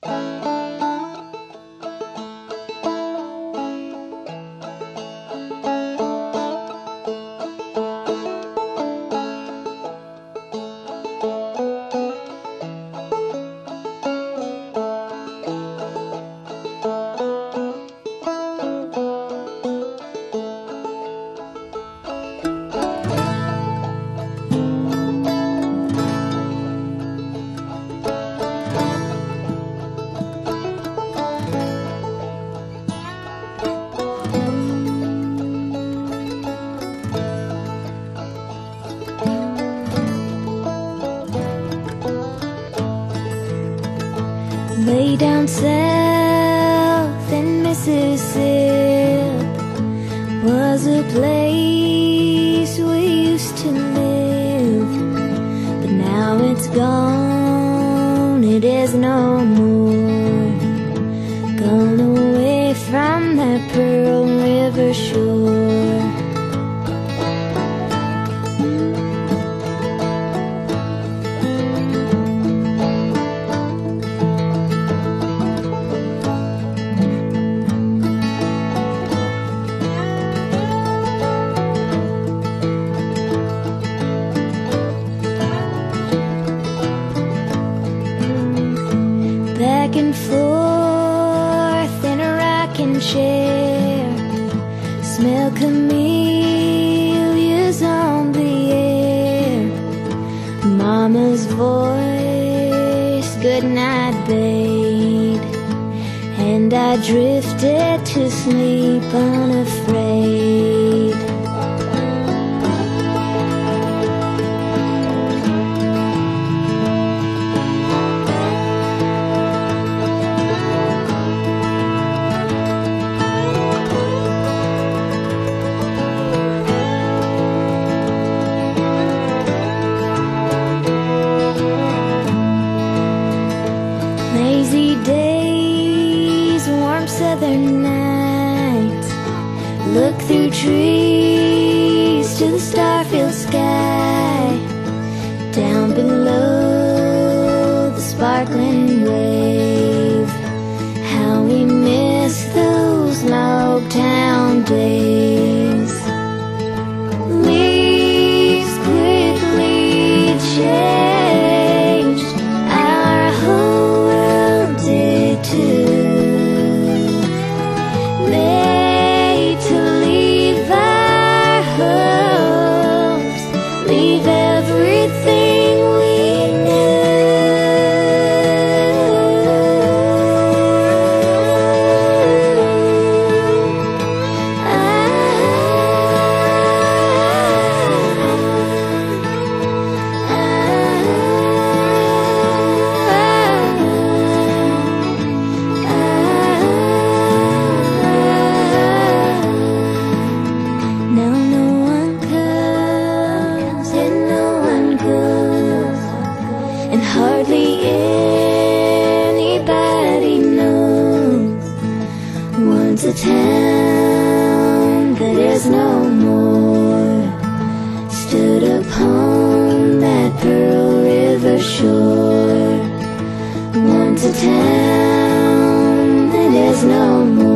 Way down south in Mississippi was a place we used to live, but now it's gone, it is no more. Gone away from that Pearl River shore. Back and forth in a rocking chair, smell camellias on the air, Mama's voice, good night babe, and I drifted to sleep unafraid. Lazy days, warm southern nights, look through trees to the star-filled sky. Down below the sparkling wave, how we miss those Logtown days. Leaves quickly change, our whole world did too. Made to leave our homes, leave everything we and hardly anybody knows. Once a town that is no more stood upon that Pearl River shore. Once a town that is no more.